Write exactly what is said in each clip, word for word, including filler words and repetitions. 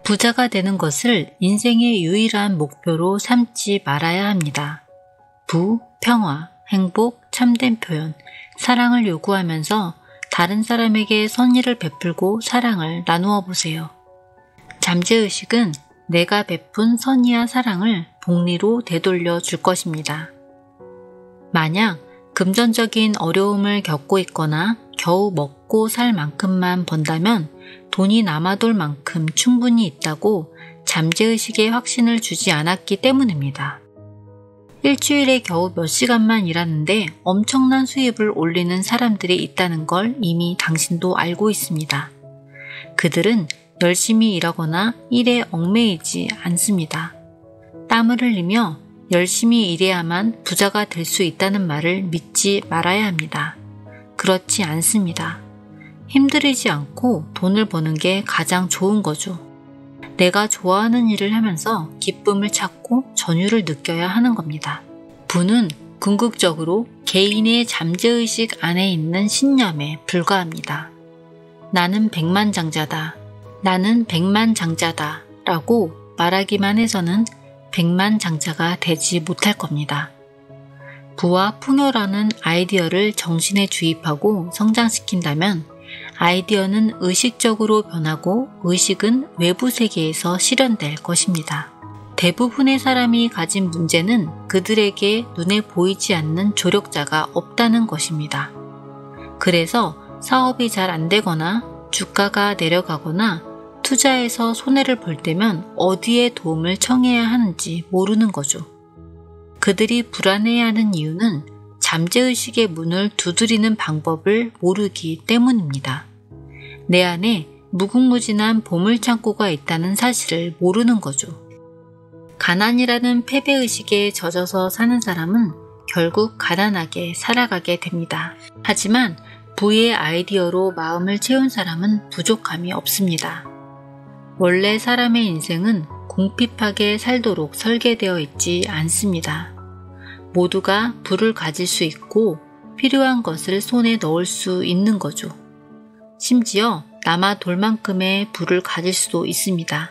부자가 되는 것을 인생의 유일한 목표로 삼지 말아야 합니다. 부, 평화, 행복, 참된 표현, 사랑을 요구하면서 다른 사람에게 선의를 베풀고 사랑을 나누어 보세요. 잠재의식은 내가 베푼 선의와 사랑을 복리로 되돌려 줄 것입니다. 만약 금전적인 어려움을 겪고 있거나 겨우 먹고 살 만큼만 번다면 돈이 남아돌 만큼 충분히 있다고 잠재의식에 확신을 주지 않았기 때문입니다. 일주일에 겨우 몇 시간만 일하는데 엄청난 수입을 올리는 사람들이 있다는 걸 이미 당신도 알고 있습니다. 그들은 열심히 일하거나 일에 얽매이지 않습니다. 땀을 흘리며 열심히 일해야만 부자가 될 수 있다는 말을 믿지 말아야 합니다. 그렇지 않습니다. 힘들이지 않고 돈을 버는 게 가장 좋은 거죠. 내가 좋아하는 일을 하면서 기쁨을 찾고 전율을 느껴야 하는 겁니다. 부는 궁극적으로 개인의 잠재의식 안에 있는 신념에 불과합니다. 나는 백만장자다. 나는 백만장자다 라고 말하기만 해서는 백만장자가 되지 못할 겁니다. 부와 풍요라는 아이디어를 정신에 주입하고 성장시킨다면 아이디어는 의식적으로 변하고 의식은 외부 세계에서 실현될 것입니다. 대부분의 사람이 가진 문제는 그들에게 눈에 보이지 않는 조력자가 없다는 것입니다. 그래서 사업이 잘 안 되거나 주가가 내려가거나 투자에서 손해를 볼 때면 어디에 도움을 청해야 하는지 모르는 거죠. 그들이 불안해하는 이유는 잠재의식의 문을 두드리는 방법을 모르기 때문입니다. 내 안에 무궁무진한 보물창고가 있다는 사실을 모르는 거죠. 가난이라는 패배의식에 젖어서 사는 사람은 결국 가난하게 살아가게 됩니다. 하지만 부의 아이디어로 마음을 채운 사람은 부족함이 없습니다. 원래 사람의 인생은 궁핍하게 살도록 설계되어 있지 않습니다. 모두가 부를 가질 수 있고 필요한 것을 손에 넣을 수 있는 거죠. 심지어 남아 돌만큼의 부를 가질 수도 있습니다.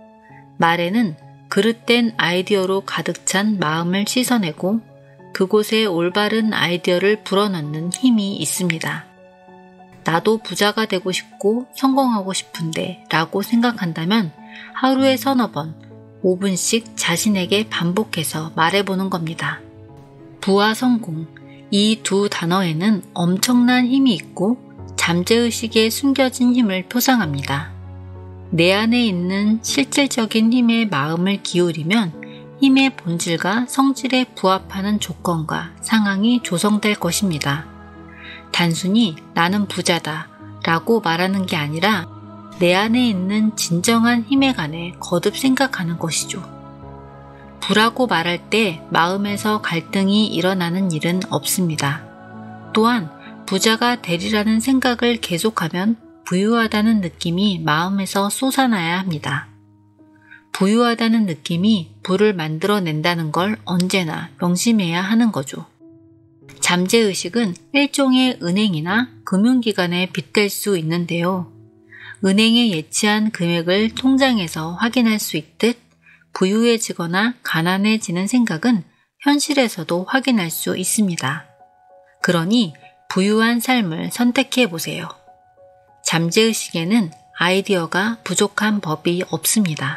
말에는 그릇된 아이디어로 가득 찬 마음을 씻어내고 그곳에 올바른 아이디어를 불어넣는 힘이 있습니다. 나도 부자가 되고 싶고 성공하고 싶은데 라고 생각한다면 하루에 서너 번, 오 분씩 자신에게 반복해서 말해보는 겁니다. 부와 성공, 이 두 단어에는 엄청난 힘이 있고 잠재의식에 숨겨진 힘을 표상합니다. 내 안에 있는 실질적인 힘에 마음을 기울이면 힘의 본질과 성질에 부합하는 조건과 상황이 조성될 것입니다. 단순히 나는 부자다 라고 말하는 게 아니라 내 안에 있는 진정한 힘에 관해 거듭 생각하는 것이죠. 부라고 말할 때 마음에서 갈등이 일어나는 일은 없습니다. 또한 부자가 되리라는 생각을 계속하면 부유하다는 느낌이 마음에서 솟아나야 합니다. 부유하다는 느낌이 부를 만들어낸다는 걸 언제나 명심해야 하는 거죠. 잠재의식은 일종의 은행이나 금융기관에 빗댈 수 있는데요. 은행에 예치한 금액을 통장에서 확인할 수 있듯 부유해지거나 가난해지는 생각은 현실에서도 확인할 수 있습니다. 그러니 부유한 삶을 선택해 보세요. 잠재의식에는 아이디어가 부족한 법이 없습니다.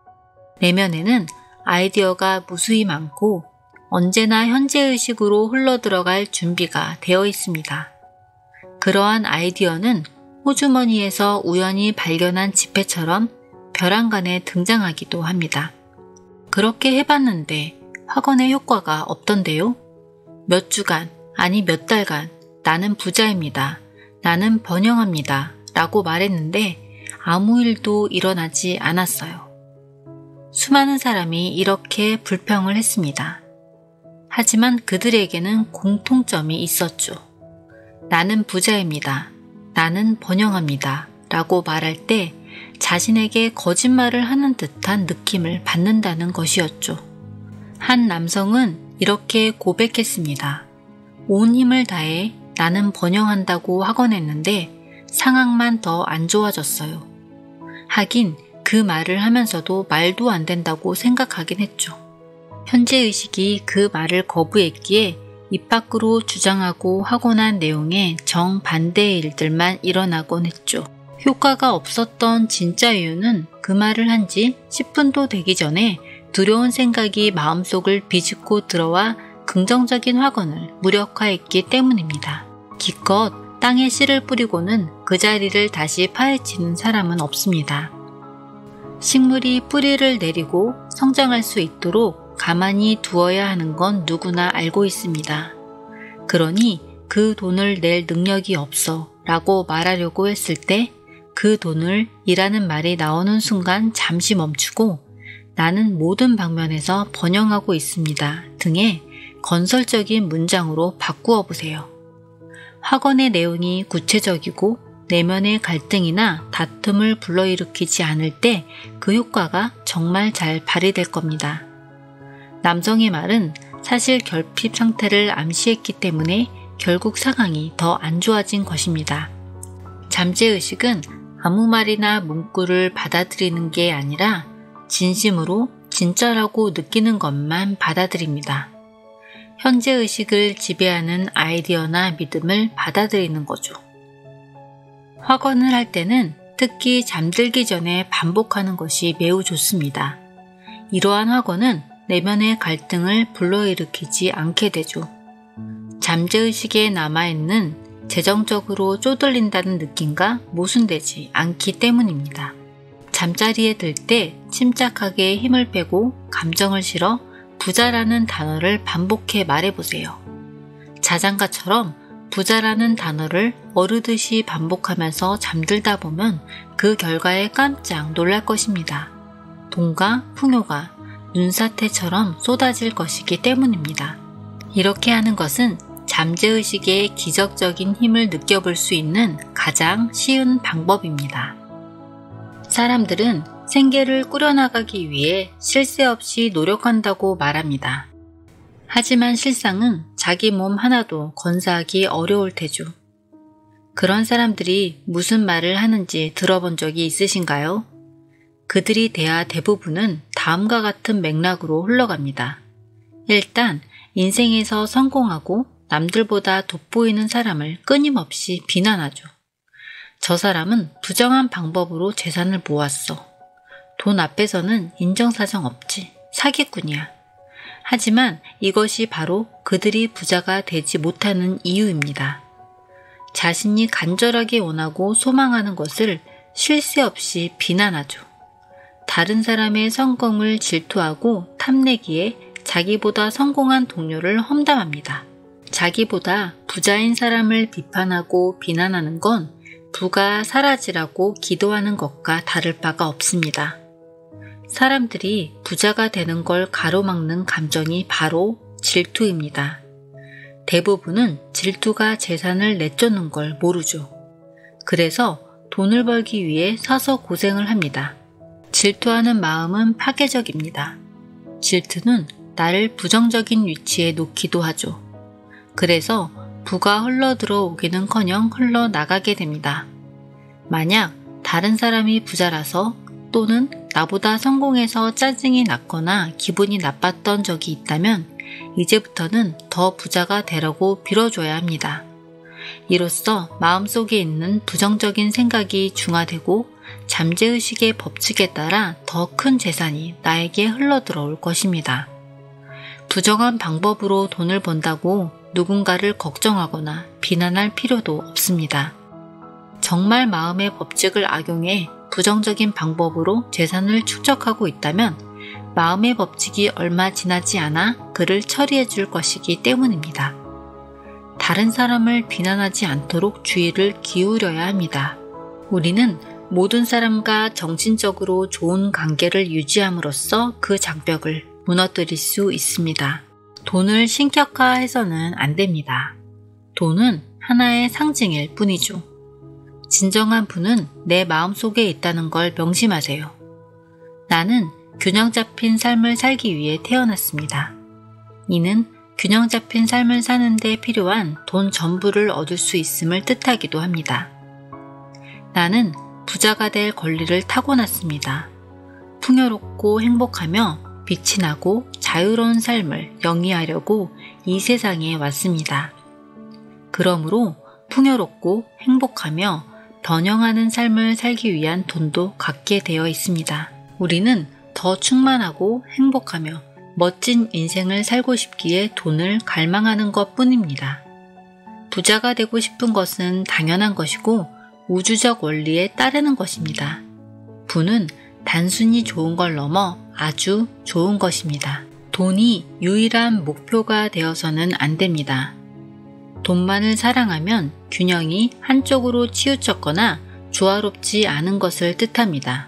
내면에는 아이디어가 무수히 많고 언제나 현재의식으로 흘러들어갈 준비가 되어 있습니다. 그러한 아이디어는 호주머니에서 우연히 발견한 지폐처럼 벼랑간에 등장하기도 합니다. 그렇게 해봤는데 확언의 효과가 없던데요? 몇 주간, 아니 몇 달간 나는 부자입니다. 나는 번영합니다. 라고 말했는데 아무 일도 일어나지 않았어요. 수많은 사람이 이렇게 불평을 했습니다. 하지만 그들에게는 공통점이 있었죠. 나는 부자입니다. 나는 번영합니다. 라고 말할 때 자신에게 거짓말을 하는 듯한 느낌을 받는다는 것이었죠. 한 남성은 이렇게 고백했습니다. 온 힘을 다해 나는 번영한다고 하곤 했는데 상황만 더 안 좋아졌어요. 하긴 그 그 말을 하면서도 말도 안 된다고 생각하긴 했죠. 현재의식이 그 말을 거부했기에 입 밖으로 주장하고 하고 난 내용에 정반대의 일들만 일어나곤 했죠. 효과가 없었던 진짜 이유는 그 말을 한 지 십 분도 되기 전에 두려운 생각이 마음속을 비집고 들어와 긍정적인 확언을 무력화했기 때문입니다. 기껏 땅에 씨를 뿌리고는 그 자리를 다시 파헤치는 사람은 없습니다. 식물이 뿌리를 내리고 성장할 수 있도록 가만히 두어야 하는 건 누구나 알고 있습니다. 그러니 그 돈을 낼 능력이 없어 라고 말하려고 했을 때 그 돈을 이라는 말이 나오는 순간 잠시 멈추고 나는 모든 방면에서 번영하고 있습니다 등의 건설적인 문장으로 바꾸어 보세요. 확언의 내용이 구체적이고 내면의 갈등이나 다툼을 불러일으키지 않을 때 그 효과가 정말 잘 발휘될 겁니다. 남성의 말은 사실 결핍 상태를 암시했기 때문에 결국 상황이 더 안 좋아진 것입니다. 잠재의식은 아무 말이나 문구를 받아들이는 게 아니라 진심으로 진짜라고 느끼는 것만 받아들입니다. 현재의식을 지배하는 아이디어나 믿음을 받아들이는 거죠. 확언을 할 때는 특히 잠들기 전에 반복하는 것이 매우 좋습니다. 이러한 확언은 내면의 갈등을 불러일으키지 않게 되죠. 잠재의식에 남아있는 재정적으로 쪼들린다는 느낌과 모순되지 않기 때문입니다. 잠자리에 들 때 침착하게 힘을 빼고 감정을 실어 부자라는 단어를 반복해 말해보세요. 자장가처럼 부자라는 단어를 어르듯이 반복하면서 잠들다 보면 그 결과에 깜짝 놀랄 것입니다. 돈과 풍요가 눈사태처럼 쏟아질 것이기 때문입니다. 이렇게 하는 것은 잠재의식의 기적적인 힘을 느껴볼 수 있는 가장 쉬운 방법입니다. 사람들은 생계를 꾸려나가기 위해 쉴 새 없이 노력한다고 말합니다. 하지만 실상은 자기 몸 하나도 건사하기 어려울 테죠. 그런 사람들이 무슨 말을 하는지 들어본 적이 있으신가요? 그들이 대하 대부분은 다음과 같은 맥락으로 흘러갑니다. 일단 인생에서 성공하고 남들보다 돋보이는 사람을 끊임없이 비난하죠. 저 사람은 부정한 방법으로 재산을 모았어. 돈 앞에서는 인정사정 없지. 사기꾼이야. 하지만 이것이 바로 그들이 부자가 되지 못하는 이유입니다. 자신이 간절하게 원하고 소망하는 것을 쉴 새 없이 비난하죠. 다른 사람의 성공을 질투하고 탐내기에 자기보다 성공한 동료를 험담합니다. 자기보다 부자인 사람을 비판하고 비난하는 건 부가 사라지라고 기도하는 것과 다를 바가 없습니다. 사람들이 부자가 되는 걸 가로막는 감정이 바로 질투입니다. 대부분은 질투가 재산을 내쫓는 걸 모르죠. 그래서 돈을 벌기 위해 사서 고생을 합니다. 질투하는 마음은 파괴적입니다. 질투는 나를 부정적인 위치에 놓기도 하죠. 그래서 부가 흘러들어오기는커녕 흘러나가게 됩니다. 만약 다른 사람이 부자라서 또는 나보다 성공해서 짜증이 났거나 기분이 나빴던 적이 있다면 이제부터는 더 부자가 되라고 빌어줘야 합니다. 이로써 마음속에 있는 부정적인 생각이 중화되고 잠재의식의 법칙에 따라 더 큰 재산이 나에게 흘러들어올 것입니다. 부정한 방법으로 돈을 번다고 누군가를 걱정하거나 비난할 필요도 없습니다. 정말 마음의 법칙을 악용해 부정적인 방법으로 재산을 축적하고 있다면 마음의 법칙이 얼마 지나지 않아 그를 처리해 줄 것이기 때문입니다. 다른 사람을 비난하지 않도록 주의를 기울여야 합니다. 우리는 모든 사람과 정신적으로 좋은 관계를 유지함으로써 그 장벽을 무너뜨릴 수 있습니다. 돈을 신격화해서는 안 됩니다. 돈은 하나의 상징일 뿐이죠. 진정한 부는 내 마음속에 있다는 걸 명심하세요. 나는 균형 잡힌 삶을 살기 위해 태어났습니다. 이는 균형 잡힌 삶을 사는 데 필요한 돈 전부를 얻을 수 있음을 뜻하기도 합니다. 나는 부자가 될 권리를 타고났습니다. 풍요롭고 행복하며 빛이 나고 자유로운 삶을 영위하려고 이 세상에 왔습니다. 그러므로 풍요롭고 행복하며 번영하는 삶을 살기 위한 돈도 갖게 되어 있습니다. 우리는 더 충만하고 행복하며 멋진 인생을 살고 싶기에 돈을 갈망하는 것 뿐입니다. 부자가 되고 싶은 것은 당연한 것이고 우주적 원리에 따르는 것입니다. 부는 단순히 좋은 걸 넘어 아주 좋은 것입니다. 돈이 유일한 목표가 되어서는 안 됩니다. 돈만을 사랑하면 균형이 한쪽으로 치우쳤거나 조화롭지 않은 것을 뜻합니다.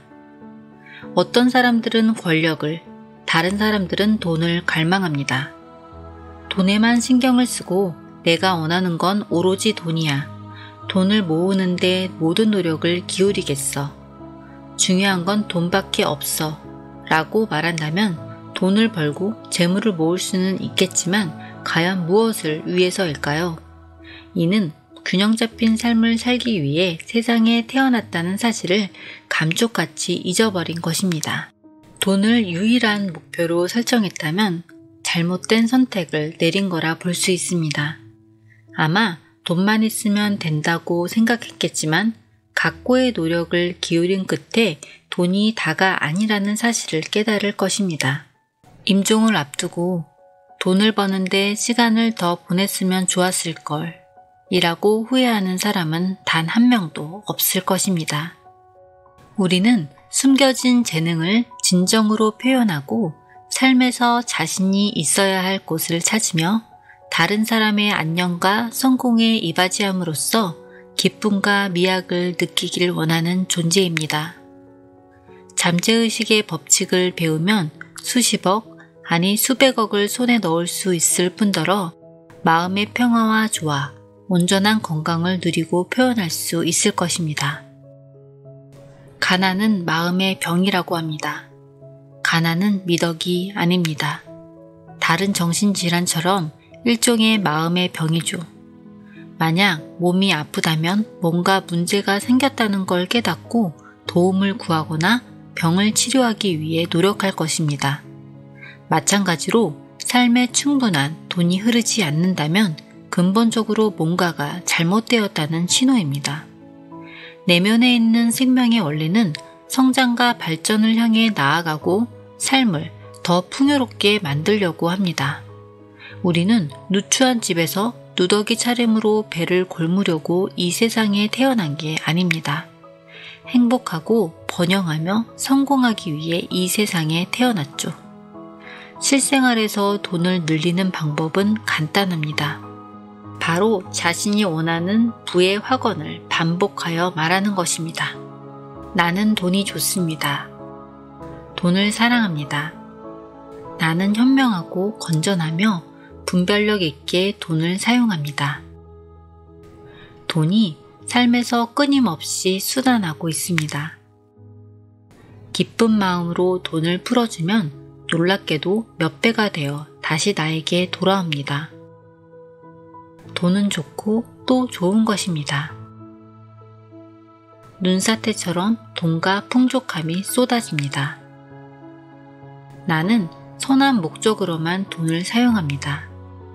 어떤 사람들은 권력을, 다른 사람들은 돈을 갈망합니다. 돈에만 신경을 쓰고 내가 원하는 건 오로지 돈이야. 돈을 모으는데 모든 노력을 기울이겠어. 중요한 건 돈밖에 없어. 라고 말한다면 돈을 벌고 재물을 모을 수는 있겠지만 과연 무엇을 위해서일까요? 이는 균형 잡힌 삶을 살기 위해 세상에 태어났다는 사실을 감쪽같이 잊어버린 것입니다. 돈을 유일한 목표로 설정했다면 잘못된 선택을 내린 거라 볼 수 있습니다. 아마 돈만 있으면 된다고 생각했겠지만 각고의 노력을 기울인 끝에 돈이 다가 아니라는 사실을 깨달을 것입니다. 임종을 앞두고 돈을 버는데 시간을 더 보냈으면 좋았을 걸 이라고 후회하는 사람은 단 한 명도 없을 것입니다. 우리는 숨겨진 재능을 진정으로 표현하고 삶에서 자신이 있어야 할 곳을 찾으며 다른 사람의 안녕과 성공에 이바지함으로써 기쁨과 미학을 느끼길 원하는 존재입니다. 잠재의식의 법칙을 배우면 수십억, 아니 수백억을 손에 넣을 수 있을 뿐더러 마음의 평화와 조화, 온전한 건강을 누리고 표현할 수 있을 것입니다. 가난은 마음의 병이라고 합니다. 가난은 미덕이 아닙니다. 다른 정신질환처럼 일종의 마음의 병이죠. 만약 몸이 아프다면 뭔가 문제가 생겼다는 걸 깨닫고 도움을 구하거나 병을 치료하기 위해 노력할 것입니다. 마찬가지로 삶에 충분한 돈이 흐르지 않는다면 근본적으로 뭔가가 잘못되었다는 신호입니다. 내면에 있는 생명의 원리는 성장과 발전을 향해 나아가고 삶을 더 풍요롭게 만들려고 합니다. 우리는 누추한 집에서 누더기 차림으로 배를 골무려고 이 세상에 태어난 게 아닙니다. 행복하고 번영하며 성공하기 위해 이 세상에 태어났죠. 실생활에서 돈을 늘리는 방법은 간단합니다. 바로 자신이 원하는 부의 확언을 반복하여 말하는 것입니다. 나는 돈이 좋습니다. 돈을 사랑합니다. 나는 현명하고 건전하며 분별력 있게 돈을 사용합니다. 돈이 삶에서 끊임없이 순환하고 있습니다. 기쁜 마음으로 돈을 풀어주면 놀랍게도 몇 배가 되어 다시 나에게 돌아옵니다. 돈은 좋고 또 좋은 것입니다. 눈사태처럼 돈과 풍족함이 쏟아집니다. 나는 선한 목적으로만 돈을 사용합니다.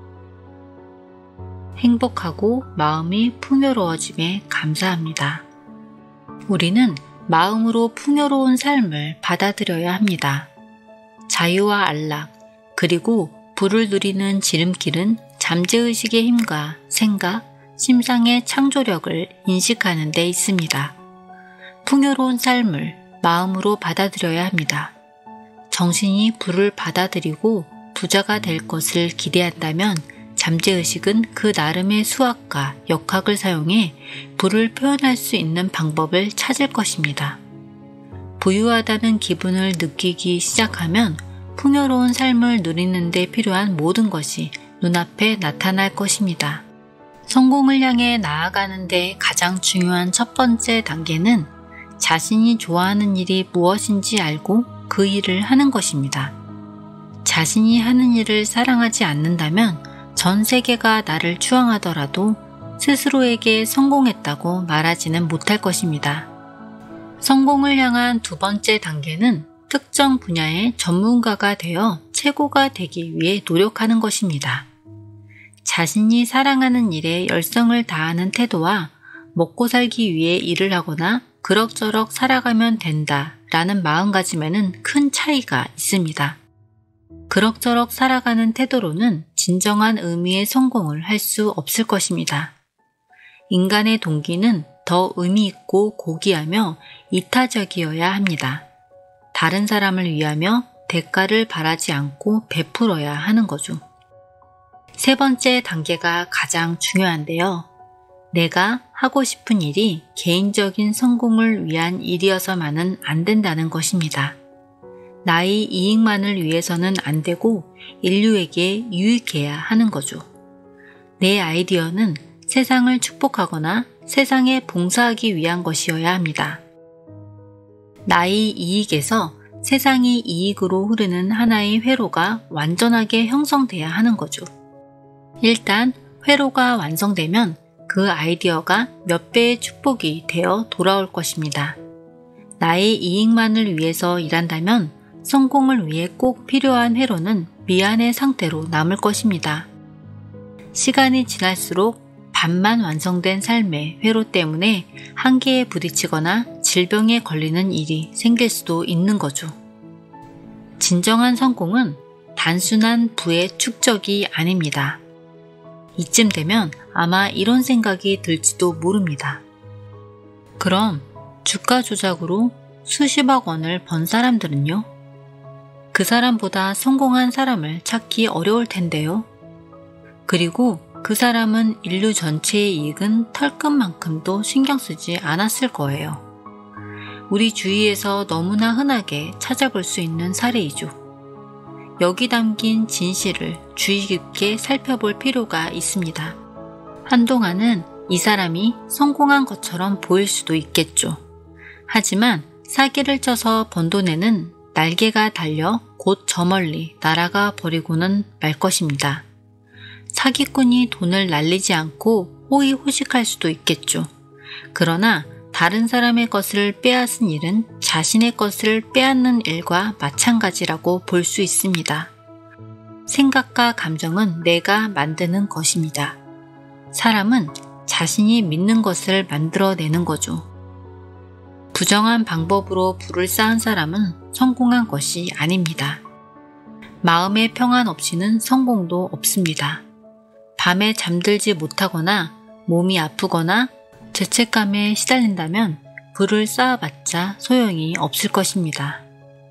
행복하고 마음이 풍요로워짐에 감사합니다. 우리는 마음으로 풍요로운 삶을 받아들여야 합니다. 자유와 안락, 그리고 부를 누리는 지름길은 잠재의식의 힘과 생각, 심상의 창조력을 인식하는 데 있습니다. 풍요로운 삶을 마음으로 받아들여야 합니다. 정신이 부를 받아들이고 부자가 될 것을 기대한다면 잠재의식은 그 나름의 수학과 역학을 사용해 부를 표현할 수 있는 방법을 찾을 것입니다. 부유하다는 기분을 느끼기 시작하면 풍요로운 삶을 누리는 데 필요한 모든 것이 눈앞에 나타날 것입니다. 성공을 향해 나아가는 데 가장 중요한 첫 번째 단계는 자신이 좋아하는 일이 무엇인지 알고 그 일을 하는 것입니다. 자신이 하는 일을 사랑하지 않는다면 전 세계가 나를 추앙하더라도 스스로에게 성공했다고 말하지는 못할 것입니다. 성공을 향한 두 번째 단계는 특정 분야의 전문가가 되어 최고가 되기 위해 노력하는 것입니다. 자신이 사랑하는 일에 열성을 다하는 태도와 먹고 살기 위해 일을 하거나 그럭저럭 살아가면 된다 라는 마음가짐에는 큰 차이가 있습니다. 그럭저럭 살아가는 태도로는 진정한 의미의 성공을 할 수 없을 것입니다. 인간의 동기는 더 의미 있고 고귀하며 이타적이어야 합니다. 다른 사람을 위하며 대가를 바라지 않고 베풀어야 하는 거죠. 세 번째 단계가 가장 중요한데요. 내가 하고 싶은 일이 개인적인 성공을 위한 일이어서만은 안 된다는 것입니다. 나의 이익만을 위해서는 안 되고 인류에게 유익해야 하는 거죠. 내 아이디어는 세상을 축복하거나 세상에 봉사하기 위한 것이어야 합니다. 나의 이익에서 세상의 이익으로 흐르는 하나의 회로가 완전하게 형성돼야 하는 거죠. 일단 회로가 완성되면 그 아이디어가 몇 배의 축복이 되어 돌아올 것입니다. 나의 이익만을 위해서 일한다면 성공을 위해 꼭 필요한 회로는 미안의 상태로 남을 것입니다. 시간이 지날수록 반만 완성된 삶의 회로 때문에 한계에 부딪히거나 질병에 걸리는 일이 생길 수도 있는 거죠. 진정한 성공은 단순한 부의 축적이 아닙니다. 이쯤 되면 아마 이런 생각이 들지도 모릅니다. 그럼 주가 조작으로 수십억 원을 번 사람들은요? 그 사람보다 성공한 사람을 찾기 어려울 텐데요. 그리고 그 사람은 인류 전체의 이익은 털끝만큼도 신경 쓰지 않았을 거예요. 우리 주위에서 너무나 흔하게 찾아볼 수 있는 사례이죠. 여기 담긴 진실을 주의 깊게 살펴볼 필요가 있습니다. 한동안은 이 사람이 성공한 것처럼 보일 수도 있겠죠. 하지만 사기를 쳐서 번 돈에는 날개가 달려 곧 저 멀리 날아가 버리고는 말 것입니다. 사기꾼이 돈을 날리지 않고 호의호식할 수도 있겠죠. 그러나 다른 사람의 것을 빼앗은 일은 자신의 것을 빼앗는 일과 마찬가지라고 볼 수 있습니다. 생각과 감정은 내가 만드는 것입니다. 사람은 자신이 믿는 것을 만들어내는 거죠. 부정한 방법으로 부를 쌓은 사람은 성공한 것이 아닙니다. 마음의 평안 없이는 성공도 없습니다. 밤에 잠들지 못하거나 몸이 아프거나 죄책감에 시달린다면 부를 쌓아봤자 소용이 없을 것입니다.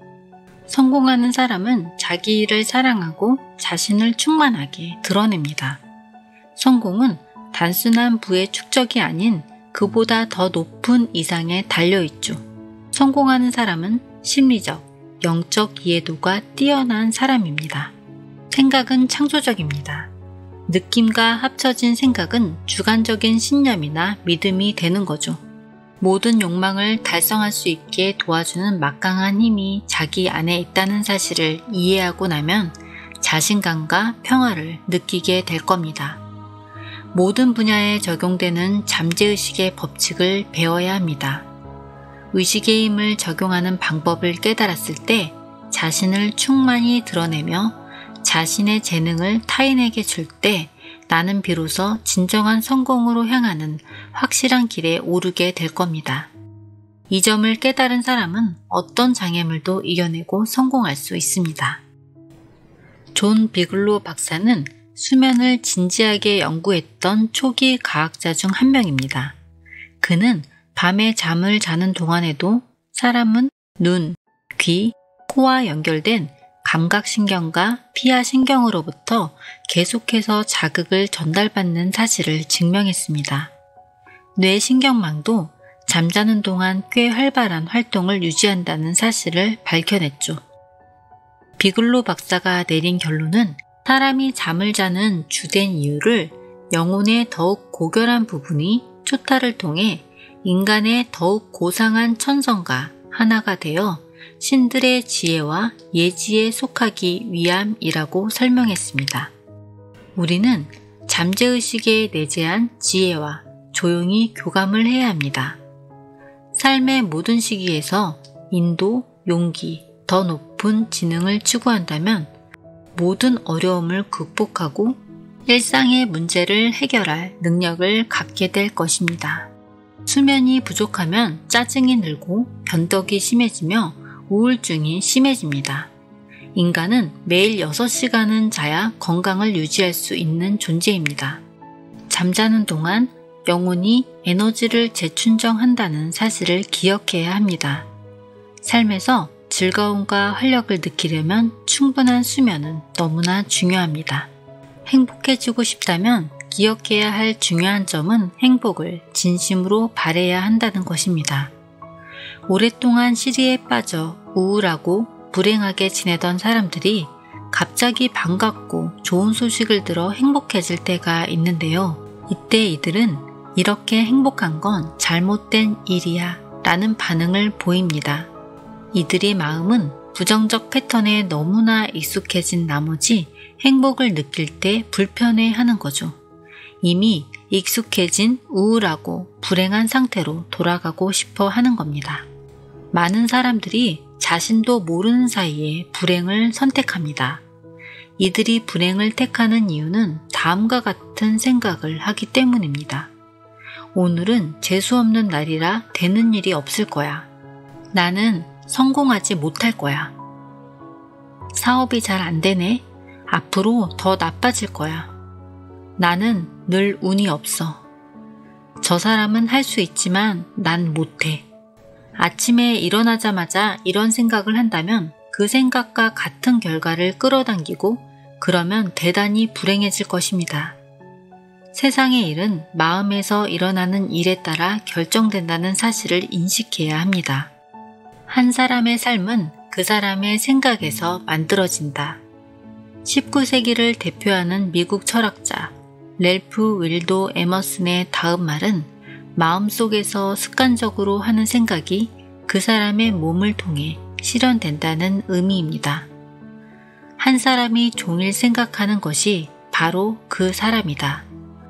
성공하는 사람은 자기 일을 사랑하고 자신을 충만하게 드러냅니다. 성공은 단순한 부의 축적이 아닌 그보다 더 높은 이상에 달려있죠. 성공하는 사람은 심리적, 영적 이해도가 뛰어난 사람입니다. 생각은 창조적입니다. 느낌과 합쳐진 생각은 주관적인 신념이나 믿음이 되는 거죠. 모든 욕망을 달성할 수 있게 도와주는 막강한 힘이 자기 안에 있다는 사실을 이해하고 나면 자신감과 평화를 느끼게 될 겁니다. 모든 분야에 적용되는 잠재의식의 법칙을 배워야 합니다. 의식의 힘을 적용하는 방법을 깨달았을 때 자신을 충만히 드러내며 자신의 재능을 타인에게 줄 때 나는 비로소 진정한 성공으로 향하는 확실한 길에 오르게 될 겁니다. 이 점을 깨달은 사람은 어떤 장애물도 이겨내고 성공할 수 있습니다. 존 비글로 박사는 수면을 진지하게 연구했던 초기 과학자 중 한 명입니다. 그는 밤에 잠을 자는 동안에도 사람은 눈, 귀, 코와 연결된 감각신경과 피하신경으로부터 계속해서 자극을 전달받는 사실을 증명했습니다. 뇌신경망도 잠자는 동안 꽤 활발한 활동을 유지한다는 사실을 밝혀냈죠. 비글로 박사가 내린 결론은 사람이 잠을 자는 주된 이유를 영혼의 더욱 고결한 부분이 초타를 통해 인간의 더욱 고상한 천성과 하나가 되어 신들의 지혜와 예지에 속하기 위함이라고 설명했습니다. 우리는 잠재의식에 내재한 지혜와 조용히 교감을 해야 합니다. 삶의 모든 시기에서 인도, 용기, 더 높은 지능을 추구한다면 모든 어려움을 극복하고 일상의 문제를 해결할 능력을 갖게 될 것입니다. 수면이 부족하면 짜증이 늘고 변덕이 심해지며 우울증이 심해집니다. 인간은 매일 여섯 시간은 자야 건강을 유지할 수 있는 존재입니다. 잠자는 동안 영혼이 에너지를 재충전한다는 사실을 기억해야 합니다. 삶에서 즐거움과 활력을 느끼려면 충분한 수면은 너무나 중요합니다. 행복해지고 싶다면 기억해야 할 중요한 점은 행복을 진심으로 바라야 한다는 것입니다. 오랫동안 시리에 빠져 우울하고 불행하게 지내던 사람들이 갑자기 반갑고 좋은 소식을 들어 행복해질 때가 있는데요. 이때 이들은 이렇게 행복한 건 잘못된 일이야 라는 반응을 보입니다. 이들의 마음은 부정적 패턴에 너무나 익숙해진 나머지 행복을 느낄 때 불편해하는 거죠. 이미 익숙해진 우울하고 불행한 상태로 돌아가고 싶어 하는 겁니다. 많은 사람들이 자신도 모르는 사이에 불행을 선택합니다. 이들이 불행을 택하는 이유는 다음과 같은 생각을 하기 때문입니다. 오늘은 재수없는 날이라 되는 일이 없을 거야. 나는 성공하지 못할 거야. 사업이 잘 안 되네. 앞으로 더 나빠질 거야. 나는 늘 운이 없어. 저 사람은 할 수 있지만 난 못해. 아침에 일어나자마자 이런 생각을 한다면 그 생각과 같은 결과를 끌어당기고 그러면 대단히 불행해질 것입니다. 세상의 일은 마음에서 일어나는 일에 따라 결정된다는 사실을 인식해야 합니다. 한 사람의 삶은 그 사람의 생각에서 만들어진다. 십구 세기를 대표하는 미국 철학자 랠프 윌도 에머슨의 다음 말은 마음속에서 습관적으로 하는 생각이 그 사람의 몸을 통해 실현된다는 의미입니다. 한 사람이 종일 생각하는 것이 바로 그 사람이다.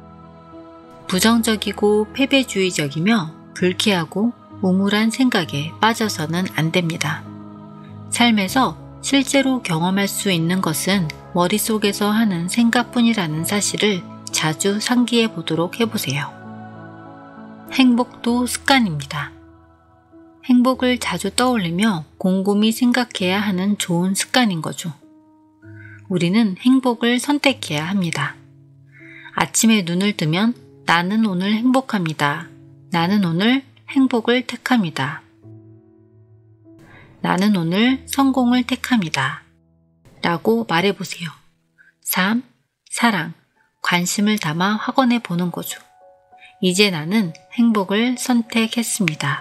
부정적이고 패배주의적이며 불쾌하고 우물한 생각에 빠져서는 안 됩니다. 삶에서 실제로 경험할 수 있는 것은 머릿속에서 하는 생각뿐이라는 사실을 자주 상기해 보도록 해보세요. 행복도 습관입니다. 행복을 자주 떠올리며 곰곰이 생각해야 하는 좋은 습관인 거죠. 우리는 행복을 선택해야 합니다. 아침에 눈을 뜨면 나는 오늘 행복합니다. 나는 오늘 행복을 택합니다. 나는 오늘 성공을 택합니다. 라고 말해보세요. 삶, 사랑, 관심을 담아 확언해 보는 거죠. 이제 나는 행복을 선택했습니다.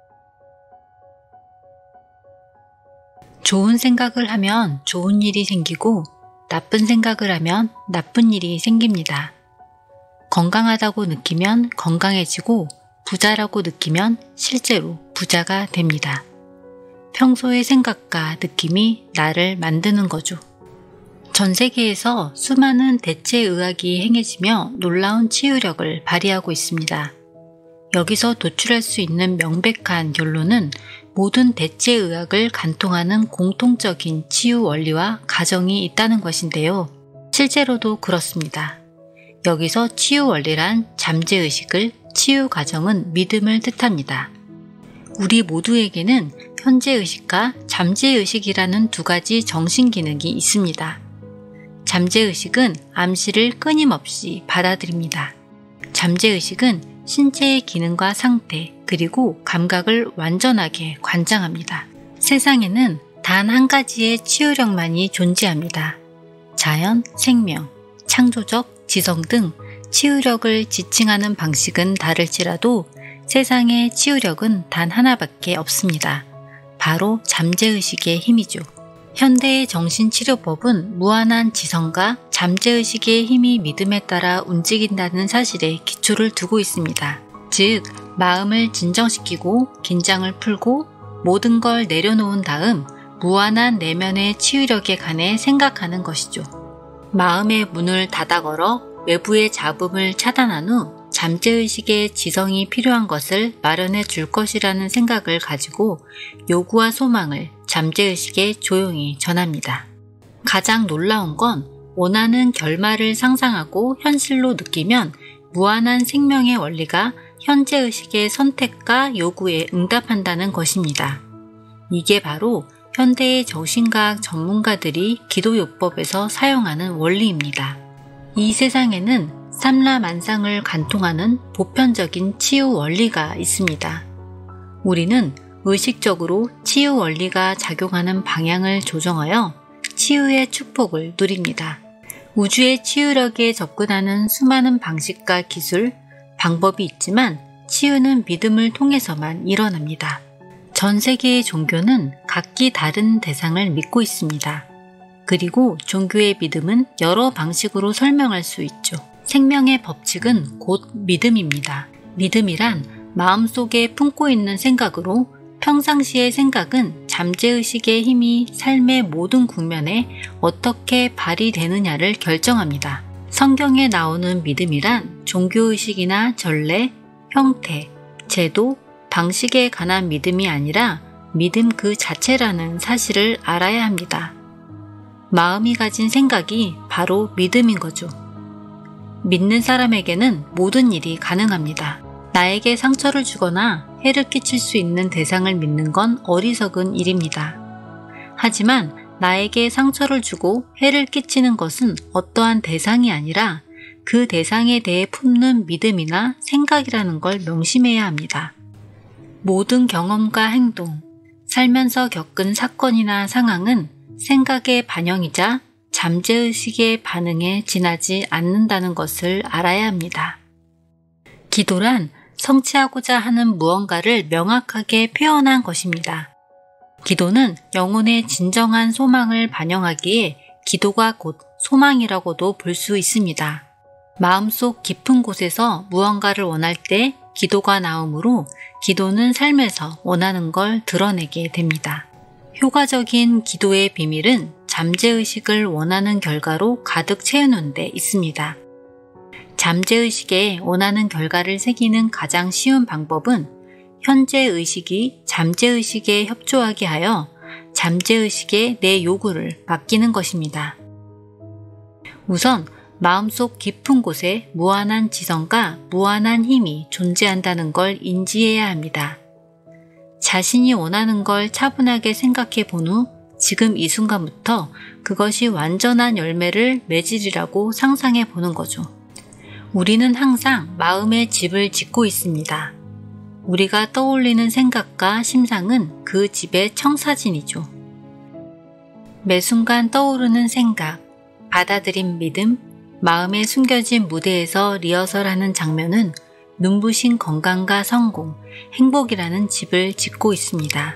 좋은 생각을 하면 좋은 일이 생기고 나쁜 생각을 하면 나쁜 일이 생깁니다. 건강하다고 느끼면 건강해지고 부자라고 느끼면 실제로 부자가 됩니다. 평소의 생각과 느낌이 나를 만드는 거죠. 전 세계에서 수많은 대체의학이 행해지며 놀라운 치유력을 발휘하고 있습니다. 여기서 도출할 수 있는 명백한 결론은 모든 대체의학을 간통하는 공통적인 치유 원리와 가정이 있다는 것인데요. 실제로도 그렇습니다. 여기서 치유 원리란 잠재의식을, 치유 과정은 믿음을 뜻합니다. 우리 모두에게는 현재의식과 잠재의식이라는 두 가지 정신기능이 있습니다. 잠재의식은 암시를 끊임없이 받아들입니다. 잠재의식은 신체의 기능과 상태 그리고 감각을 완전하게 관장합니다. 세상에는 단 한 가지의 치유력만이 존재합니다. 자연, 생명, 창조적, 지성 등 치유력을 지칭하는 방식은 다를지라도 세상의 치유력은 단 하나밖에 없습니다. 바로 잠재의식의 힘이죠. 현대의 정신치료법은 무한한 지성과 잠재의식의 힘이 믿음에 따라 움직인다는 사실에 기초를 두고 있습니다. 즉, 마음을 진정시키고 긴장을 풀고 모든 걸 내려놓은 다음 무한한 내면의 치유력에 관해 생각하는 것이죠. 마음의 문을 닫아 걸어 외부의 잡음을 차단한 후 잠재의식의 지성이 필요한 것을 마련해 줄 것이라는 생각을 가지고 요구와 소망을 잠재의식에 조용히 전합니다. 가장 놀라운 건 원하는 결말을 상상하고 현실로 느끼면 무한한 생명의 원리가 현재의식의 선택과 요구에 응답한다는 것입니다. 이게 바로 현대의 정신과학 전문가들이 기도요법에서 사용하는 원리입니다. 이 세상에는 삼라만상을 관통하는 보편적인 치유 원리가 있습니다. 우리는 의식적으로 치유 원리가 작용하는 방향을 조정하여 치유의 축복을 누립니다. 우주의 치유력에 접근하는 수많은 방식과 기술, 방법이 있지만 치유는 믿음을 통해서만 일어납니다. 전 세계의 종교는 각기 다른 대상을 믿고 있습니다. 그리고 종교의 믿음은 여러 방식으로 설명할 수 있죠. 생명의 법칙은 곧 믿음입니다. 믿음이란 마음속에 품고 있는 생각으로 평상시의 생각은 잠재의식의 힘이 삶의 모든 국면에 어떻게 발휘되느냐를 결정합니다. 성경에 나오는 믿음이란 종교의식이나 전례, 형태, 제도, 방식에 관한 믿음이 아니라 믿음 그 자체라는 사실을 알아야 합니다. 마음이 가진 생각이 바로 믿음인 거죠. 믿는 사람에게는 모든 일이 가능합니다. 나에게 상처를 주거나 해를 끼칠 수 있는 대상을 믿는 건 어리석은 일입니다. 하지만 나에게 상처를 주고 해를 끼치는 것은 어떠한 대상이 아니라 그 대상에 대해 품는 믿음이나 생각이라는 걸 명심해야 합니다. 모든 경험과 행동, 살면서 겪은 사건이나 상황은 생각의 반영이자 잠재의식의 반응에 지나지 않는다는 것을 알아야 합니다. 기도란 성취하고자 하는 무언가를 명확하게 표현한 것입니다. 기도는 영혼의 진정한 소망을 반영하기에 기도가 곧 소망이라고도 볼 수 있습니다. 마음속 깊은 곳에서 무언가를 원할 때 기도가 나오므로 기도는 삶에서 원하는 걸 드러내게 됩니다. 효과적인 기도의 비밀은 잠재의식을 원하는 결과로 가득 채우는 데 있습니다. 잠재의식에 원하는 결과를 새기는 가장 쉬운 방법은 현재의식이 잠재의식에 협조하게 하여 잠재의식에 내 요구를 맡기는 것입니다. 우선 마음속 깊은 곳에 무한한 지성과 무한한 힘이 존재한다는 걸 인지해야 합니다. 자신이 원하는 걸 차분하게 생각해 본 후 지금 이 순간부터 그것이 완전한 열매를 맺으리라고 상상해 보는 거죠. 우리는 항상 마음의 집을 짓고 있습니다. 우리가 떠올리는 생각과 심상은 그 집의 청사진이죠. 매 순간 떠오르는 생각, 받아들인 믿음, 마음에 숨겨진 무대에서 리허설하는 장면은 눈부신 건강과 성공, 행복이라는 집을 짓고 있습니다.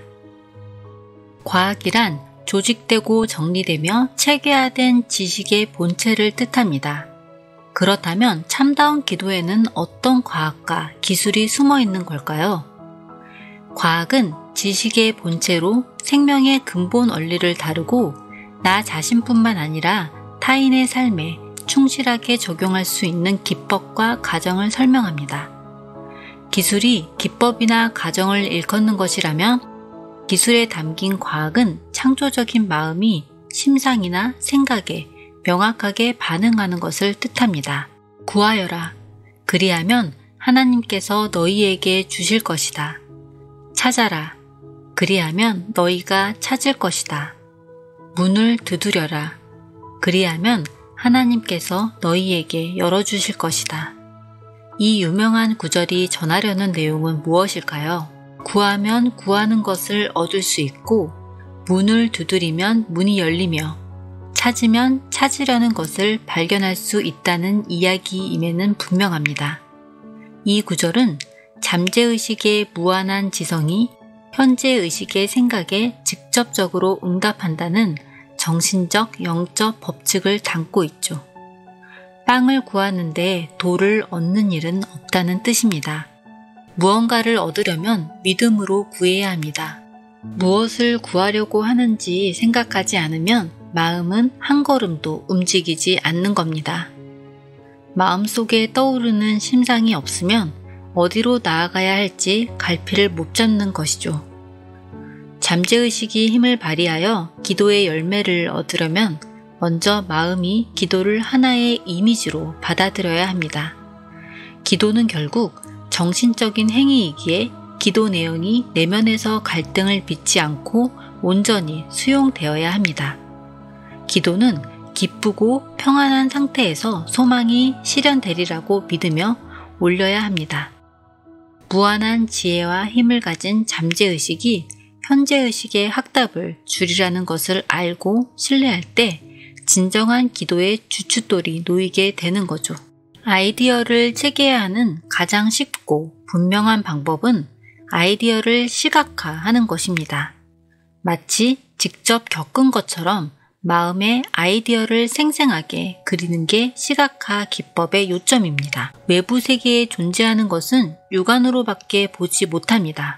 과학이란 조직되고 정리되며 체계화된 지식의 본체를 뜻합니다. 그렇다면 참다운 기도에는 어떤 과학과 기술이 숨어 있는 걸까요? 과학은 지식의 본체로 생명의 근본 원리를 다루고 나 자신뿐만 아니라 타인의 삶에 충실하게 적용할 수 있는 기법과 가정을 설명합니다. 기술이 기법이나 가정을 일컫는 것이라면 기술에 담긴 과학은 창조적인 마음이 심상이나 생각에 명확하게 반응하는 것을 뜻합니다. 구하여라. 그리하면 하나님께서 너희에게 주실 것이다. 찾아라. 그리하면 너희가 찾을 것이다. 문을 두드려라. 그리하면 하나님께서 너희에게 열어주실 것이다. 이 유명한 구절이 전하려는 내용은 무엇일까요? 구하면 구하는 것을 얻을 수 있고 문을 두드리면 문이 열리며 찾으면 찾으려는 것을 발견할 수 있다는 이야기임에는 분명합니다. 이 구절은 잠재의식의 무한한 지성이 현재의식의 생각에 직접적으로 응답한다는 정신적, 영적 법칙을 담고 있죠. 빵을 구하는데 돌을 얻는 일은 없다는 뜻입니다. 무언가를 얻으려면 믿음으로 구해야 합니다. 무엇을 구하려고 하는지 생각하지 않으면 마음은 한 걸음도 움직이지 않는 겁니다. 마음속에 떠오르는 심상이 없으면 어디로 나아가야 할지 갈피를 못 잡는 것이죠. 잠재의식이 힘을 발휘하여 기도의 열매를 얻으려면 먼저 마음이 기도를 하나의 이미지로 받아들여야 합니다. 기도는 결국 정신적인 행위이기에 기도 내용이 내면에서 갈등을 빚지 않고 온전히 수용되어야 합니다. 기도는 기쁘고 평안한 상태에서 소망이 실현되리라고 믿으며 올려야 합니다. 무한한 지혜와 힘을 가진 잠재의식이 현재의식의 학답을 줄이라는 것을 알고 신뢰할 때 진정한 기도의 주춧돌이 놓이게 되는 거죠. 아이디어를 체계화하는 가장 쉽고 분명한 방법은 아이디어를 시각화하는 것입니다. 마치 직접 겪은 것처럼 마음의 아이디어를 생생하게 그리는 게 시각화 기법의 요점입니다. 외부 세계에 존재하는 것은 육안으로밖에 보지 못합니다.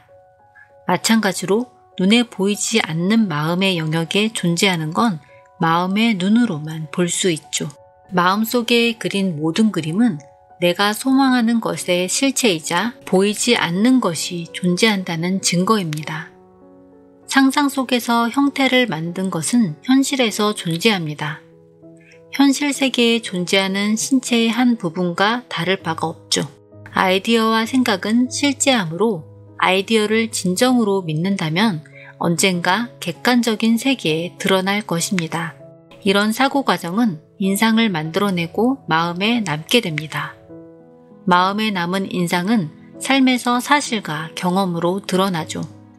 마찬가지로 눈에 보이지 않는 마음의 영역에 존재하는 건 마음의 눈으로만 볼 수 있죠. 마음속에 그린 모든 그림은 내가 소망하는 것의 실체이자 보이지 않는 것이 존재한다는 증거입니다. 상상 속에서 형태를 만든 것은 현실에서 존재합니다. 현실 세계에 존재하는 신체의 한 부분과 다를 바가 없죠. 아이디어와 생각은 실제함으로 아이디어를 진정으로 믿는다면 언젠가 객관적인 세계에 드러날 것입니다. 이런 사고 과정은 인상을 만들어내고 마음에 남게 됩니다. 마음에 남은 인상은 삶에서 사실과 경험으로 드러나죠.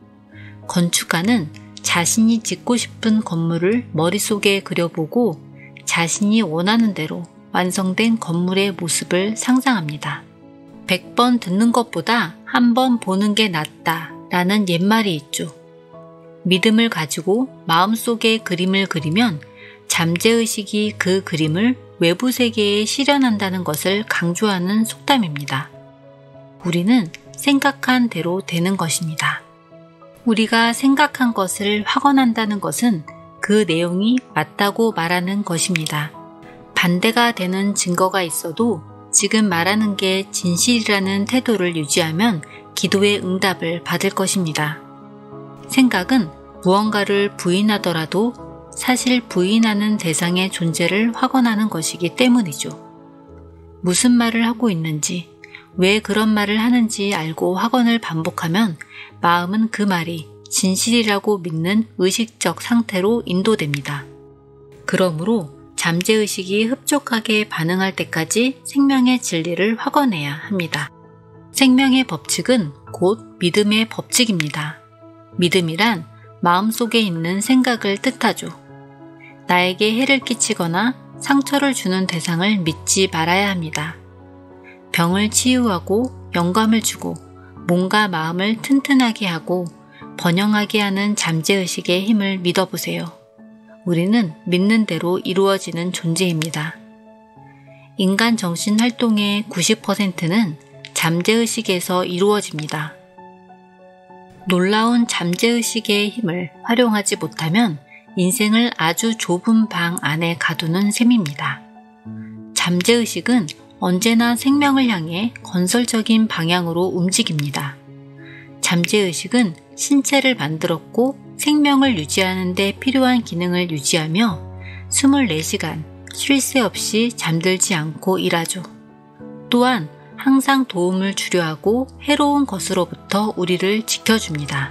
건축가는 자신이 짓고 싶은 건물을 머릿속에 그려보고 자신이 원하는 대로 완성된 건물의 모습을 상상합니다. 백 번 듣는 것보다 한 번 보는 게 낫다 라는 옛말이 있죠. 믿음을 가지고 마음속에 그림을 그리면 잠재의식이 그 그림을 외부 세계에 실현한다는 것을 강조하는 속담입니다. 우리는 생각한 대로 되는 것입니다. 우리가 생각한 것을 확언한다는 것은 그 내용이 맞다고 말하는 것입니다. 반대가 되는 증거가 있어도 지금 말하는 게 진실이라는 태도를 유지하면 기도의 응답을 받을 것입니다. 생각은 무언가를 부인하더라도 사실 부인하는 대상의 존재를 확언하는 것이기 때문이죠. 무슨 말을 하고 있는지, 왜 그런 말을 하는지 알고 확언을 반복하면 마음은 그 말이 진실이라고 믿는 의식적 상태로 인도됩니다. 그러므로 잠재의식이 흡족하게 반응할 때까지 생명의 진리를 확언해야 합니다. 생명의 법칙은 곧 믿음의 법칙입니다. 믿음이란 마음속에 있는 생각을 뜻하죠. 나에게 해를 끼치거나 상처를 주는 대상을 믿지 말아야 합니다. 병을 치유하고 영감을 주고 몸과 마음을 튼튼하게 하고 번영하게 하는 잠재의식의 힘을 믿어보세요. 우리는 믿는 대로 이루어지는 존재입니다. 인간 정신 활동의 구십 퍼센트는 잠재의식에서 이루어집니다. 놀라운 잠재의식의 힘을 활용하지 못하면 인생을 아주 좁은 방 안에 가두는 셈입니다. 잠재의식은 언제나 생명을 향해 건설적인 방향으로 움직입니다. 잠재의식은 신체를 만들었고 생명을 유지하는 데 필요한 기능을 유지하며 이십사 시간 쉴 새 없이 잠들지 않고 일하죠. 또한 항상 도움을 주려 하고 해로운 것으로부터 우리를 지켜줍니다.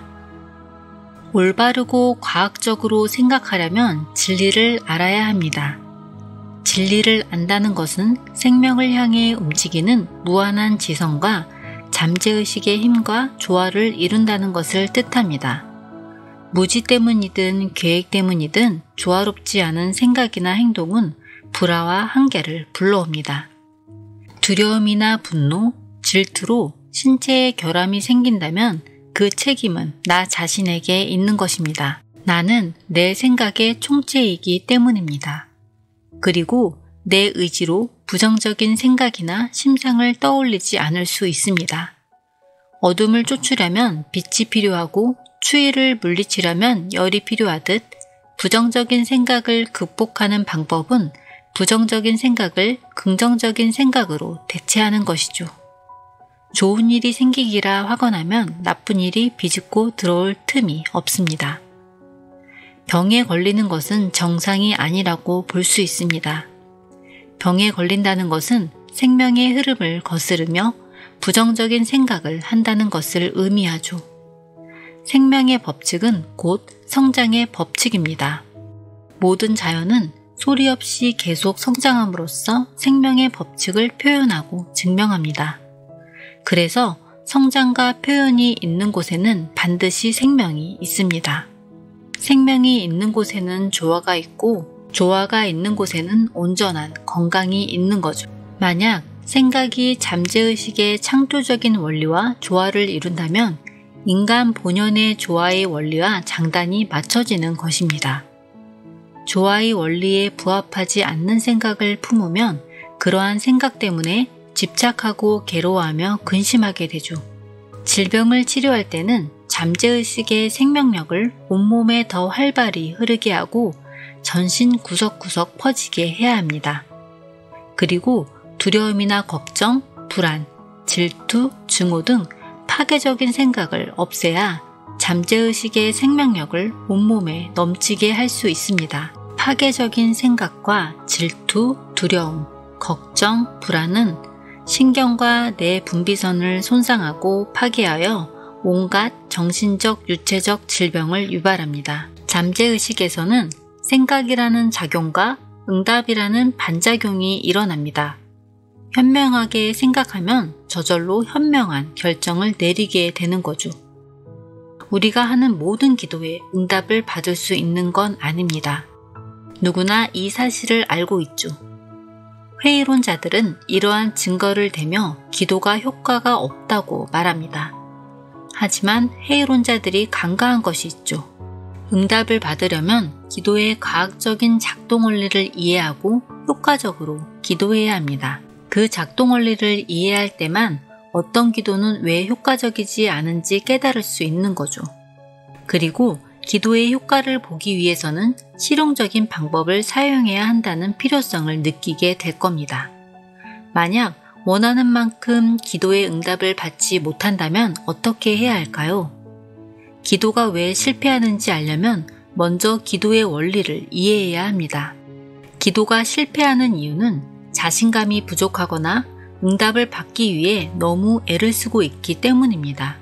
올바르고 과학적으로 생각하려면 진리를 알아야 합니다. 진리를 안다는 것은 생명을 향해 움직이는 무한한 지성과 잠재의식의 힘과 조화를 이룬다는 것을 뜻합니다. 무지 때문이든 계획 때문이든 조화롭지 않은 생각이나 행동은 불화와 한계를 불러옵니다. 두려움이나 분노, 질투로 신체에 결함이 생긴다면 그 책임은 나 자신에게 있는 것입니다. 나는 내 생각의 총체이기 때문입니다. 그리고 내 의지로 부정적인 생각이나 심상을 떠올리지 않을 수 있습니다. 어둠을 쫓으려면 빛이 필요하고 추위를 물리치려면 열이 필요하듯 부정적인 생각을 극복하는 방법은 부정적인 생각을 긍정적인 생각으로 대체하는 것이죠. 좋은 일이 생기기라 하거나면 나쁜 일이 비집고 들어올 틈이 없습니다. 병에 걸리는 것은 정상이 아니라고 볼 수 있습니다. 병에 걸린다는 것은 생명의 흐름을 거스르며 부정적인 생각을 한다는 것을 의미하죠. 생명의 법칙은 곧 성장의 법칙입니다. 모든 자연은 소리 없이 계속 성장함으로써 생명의 법칙을 표현하고 증명합니다. 그래서 성장과 표현이 있는 곳에는 반드시 생명이 있습니다. 생명이 있는 곳에는 조화가 있고 조화가 있는 곳에는 온전한 건강이 있는 거죠. 만약 생각이 잠재의식의 창조적인 원리와 조화를 이룬다면 인간 본연의 조화의 원리와 장단이 맞춰지는 것입니다. 조화의 원리에 부합하지 않는 생각을 품으면 그러한 생각 때문에 집착하고 괴로워하며 근심하게 되죠. 질병을 치료할 때는 잠재의식의 생명력을 온몸에 더 활발히 흐르게 하고 전신 구석구석 퍼지게 해야 합니다. 그리고 두려움이나 걱정, 불안, 질투, 증오 등 파괴적인 생각을 없애야 잠재의식의 생명력을 온몸에 넘치게 할 수 있습니다. 파괴적인 생각과 질투, 두려움, 걱정, 불안은 신경과 뇌 분비선을 손상하고 파괴하여 온갖 정신적, 유체적 질병을 유발합니다. 잠재의식에서는 생각이라는 작용과 응답이라는 반작용이 일어납니다. 현명하게 생각하면 저절로 현명한 결정을 내리게 되는 거죠. 우리가 하는 모든 기도에 응답을 받을 수 있는 건 아닙니다. 누구나 이 사실을 알고 있죠. 회의론자들은 이러한 증거를 대며 기도가 효과가 없다고 말합니다. 하지만 회의론자들이 간과한 것이 있죠. 응답을 받으려면 기도의 과학적인 작동 원리를 이해하고 효과적으로 기도해야 합니다. 그 작동 원리를 이해할 때만 어떤 기도는 왜 효과적이지 않은지 깨달을 수 있는 거죠. 그리고 기도의 효과를 보기 위해서는 실용적인 방법을 사용해야 한다는 필요성을 느끼게 될 겁니다. 만약 원하는 만큼 기도의 응답을 받지 못한다면 어떻게 해야 할까요? 기도가 왜 실패하는지 알려면 먼저 기도의 원리를 이해해야 합니다. 기도가 실패하는 이유는 자신감이 부족하거나 응답을 받기 위해 너무 애를 쓰고 있기 때문입니다.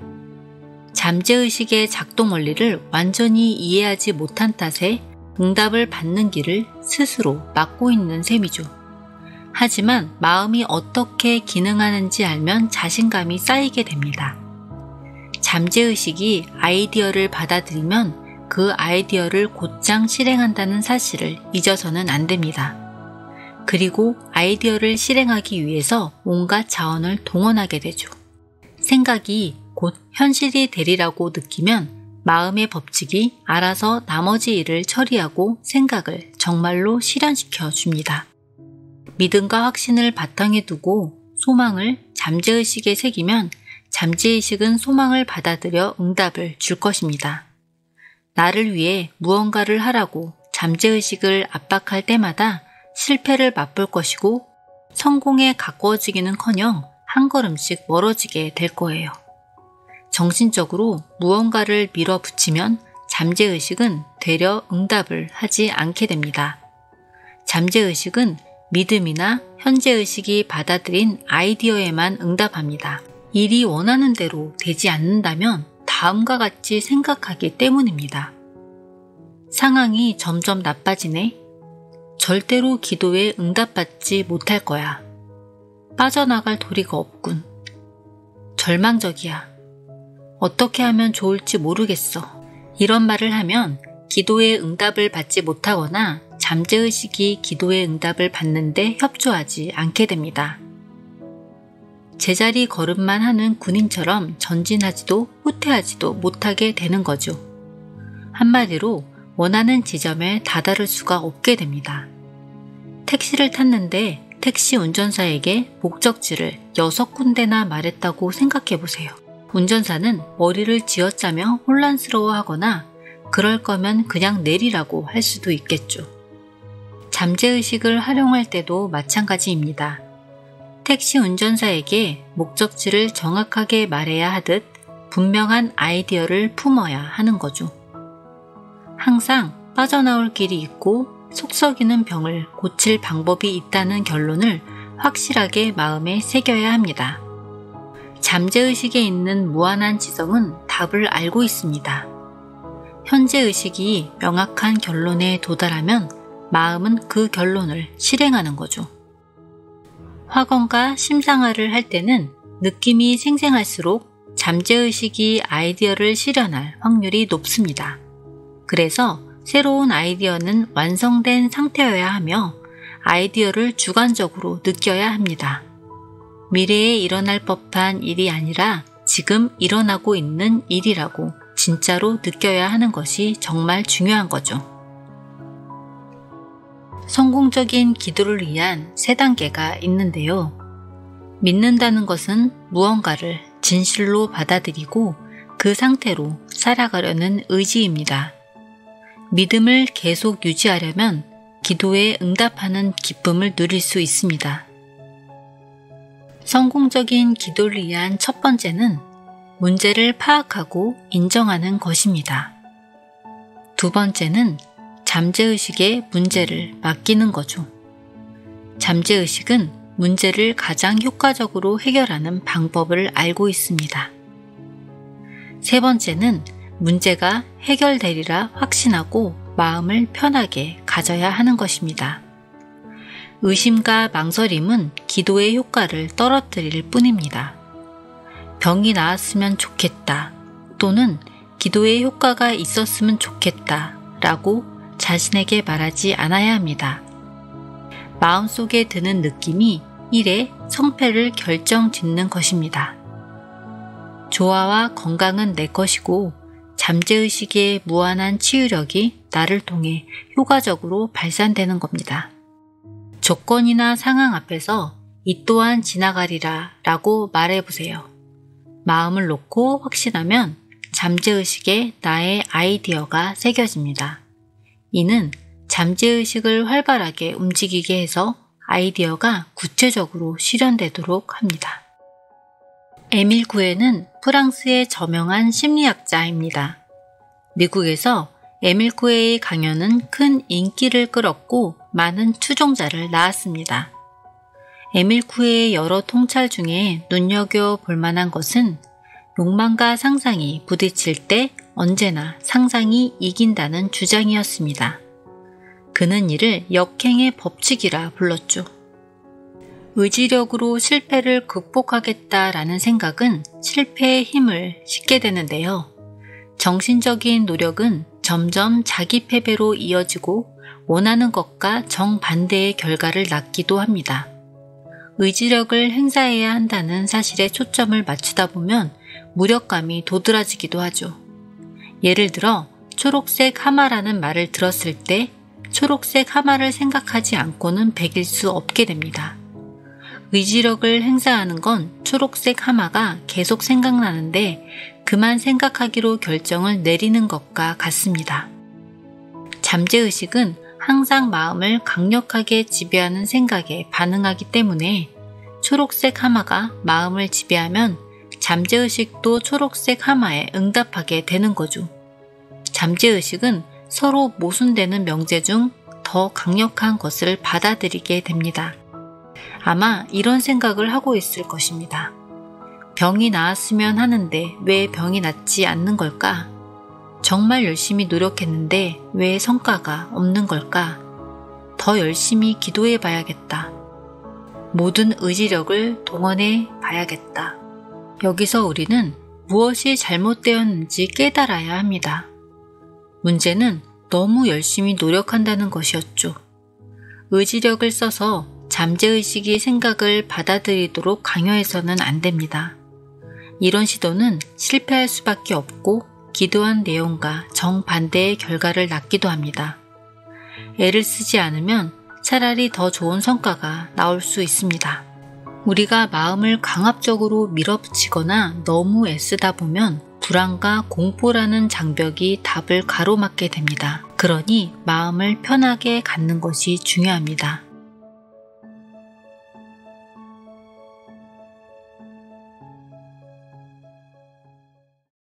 잠재의식의 작동 원리를 완전히 이해하지 못한 탓에 응답을 받는 길을 스스로 막고 있는 셈이죠. 하지만 마음이 어떻게 기능하는지 알면 자신감이 쌓이게 됩니다. 잠재의식이 아이디어를 받아들이면 그 아이디어를 곧장 실행한다는 사실을 잊어서는 안 됩니다. 그리고 아이디어를 실행하기 위해서 온갖 자원을 동원하게 되죠. 생각이 곧 현실이 되리라고 느끼면 마음의 법칙이 알아서 나머지 일을 처리하고 생각을 정말로 실현시켜 줍니다. 믿음과 확신을 바탕에 두고 소망을 잠재의식에 새기면 잠재의식은 소망을 받아들여 응답을 줄 것입니다. 나를 위해 무언가를 하라고 잠재의식을 압박할 때마다 실패를 맛볼 것이고 성공에 가까워지기는커녕 한 걸음씩 멀어지게 될 거예요. 정신적으로 무언가를 밀어붙이면 잠재의식은 되려 응답을 하지 않게 됩니다. 잠재의식은 믿음이나 현재의식이 받아들인 아이디어에만 응답합니다. 일이 원하는 대로 되지 않는다면 다음과 같이 생각하기 때문입니다. 상황이 점점 나빠지네. 절대로 기도에 응답받지 못할 거야. 빠져나갈 도리가 없군. 절망적이야. 어떻게 하면 좋을지 모르겠어. 이런 말을 하면 기도에 응답을 받지 못하거나 잠재의식이 기도의 응답을 받는데 협조하지 않게 됩니다. 제자리 걸음만 하는 군인처럼 전진하지도 후퇴하지도 못하게 되는 거죠. 한마디로 원하는 지점에 다다를 수가 없게 됩니다. 택시를 탔는데 택시 운전사에게 목적지를 여섯 군데나 말했다고 생각해 보세요. 운전사는 머리를 쥐어짜며 혼란스러워하거나 그럴 거면 그냥 내리라고 할 수도 있겠죠. 잠재의식을 활용할 때도 마찬가지입니다. 택시 운전사에게 목적지를 정확하게 말해야 하듯 분명한 아이디어를 품어야 하는 거죠. 항상 빠져나올 길이 있고 속썩이는 병을 고칠 방법이 있다는 결론을 확실하게 마음에 새겨야 합니다. 잠재의식에 있는 무한한 지성은 답을 알고 있습니다. 현재의식이 명확한 결론에 도달하면 마음은 그 결론을 실행하는 거죠. 확언과 심상화를 할 때는 느낌이 생생할수록 잠재의식이 아이디어를 실현할 확률이 높습니다. 그래서 새로운 아이디어는 완성된 상태여야 하며 아이디어를 주관적으로 느껴야 합니다. 미래에 일어날 법한 일이 아니라 지금 일어나고 있는 일이라고 진짜로 느껴야 하는 것이 정말 중요한 거죠. 성공적인 기도를 위한 세 단계가 있는데요. 믿는다는 것은 무언가를 진실로 받아들이고 그 상태로 살아가려는 의지입니다. 믿음을 계속 유지하려면 기도에 응답하는 기쁨을 누릴 수 있습니다. 성공적인 기도를 위한 첫 번째는 문제를 파악하고 인정하는 것입니다. 두 번째는 잠재의식에 문제를 맡기는 거죠. 잠재의식은 문제를 가장 효과적으로 해결하는 방법을 알고 있습니다. 세 번째는 문제가 해결되리라 확신하고 마음을 편하게 가져야 하는 것입니다. 의심과 망설임은 기도의 효과를 떨어뜨릴 뿐입니다. 병이 나았으면 좋겠다 또는 기도의 효과가 있었으면 좋겠다 라고 자신에게 말하지 않아야 합니다. 마음속에 드는 느낌이 일의 성패를 결정짓는 것입니다. 조화와 건강은 내 것이고 잠재의식의 무한한 치유력이 나를 통해 효과적으로 발산되는 겁니다. 조건이나 상황 앞에서 이 또한 지나가리라 라고 말해보세요. 마음을 놓고 확신하면 잠재의식에 나의 아이디어가 새겨집니다. 이는 잠재의식을 활발하게 움직이게 해서 아이디어가 구체적으로 실현되도록 합니다. 에밀 구에는 프랑스의 저명한 심리학자입니다. 미국에서 에밀 구에의 강연은 큰 인기를 끌었고 많은 추종자를 낳았습니다. 에밀 구에의 여러 통찰 중에 눈여겨볼 만한 것은 욕망과 상상이 부딪힐 때 언제나 상상이 이긴다는 주장이었습니다. 그는 이를 역행의 법칙이라 불렀죠. 의지력으로 실패를 극복하겠다라는 생각은 실패의 힘을 싣게 되는데요. 정신적인 노력은 점점 자기 패배로 이어지고 원하는 것과 정반대의 결과를 낳기도 합니다. 의지력을 행사해야 한다는 사실에 초점을 맞추다 보면 무력감이 도드라지기도 하죠. 예를 들어 초록색 하마라는 말을 들었을 때 초록색 하마를 생각하지 않고는 베길 수 없게 됩니다. 의지력을 행사하는 건 초록색 하마가 계속 생각나는데 그만 생각하기로 결정을 내리는 것과 같습니다. 잠재의식은 항상 마음을 강력하게 지배하는 생각에 반응하기 때문에 초록색 하마가 마음을 지배하면 잠재의식도 초록색 하마에 응답하게 되는 거죠. 잠재의식은 서로 모순되는 명제 중 더 강력한 것을 받아들이게 됩니다. 아마 이런 생각을 하고 있을 것입니다. 병이 나았으면 하는데 왜 병이 낫지 않는 걸까? 정말 열심히 노력했는데 왜 성과가 없는 걸까? 더 열심히 기도해 봐야겠다. 모든 의지력을 동원해 봐야겠다. 여기서 우리는 무엇이 잘못되었는지 깨달아야 합니다. 문제는 너무 열심히 노력한다는 것이었죠. 의지력을 써서 잠재의식이 생각을 받아들이도록 강요해서는 안 됩니다. 이런 시도는 실패할 수밖에 없고 기도한 내용과 정반대의 결과를 낳기도 합니다. 애를 쓰지 않으면 차라리 더 좋은 성과가 나올 수 있습니다. 우리가 마음을 강압적으로 밀어붙이거나 너무 애쓰다 보면 불안과 공포라는 장벽이 답을 가로막게 됩니다. 그러니 마음을 편하게 갖는 것이 중요합니다.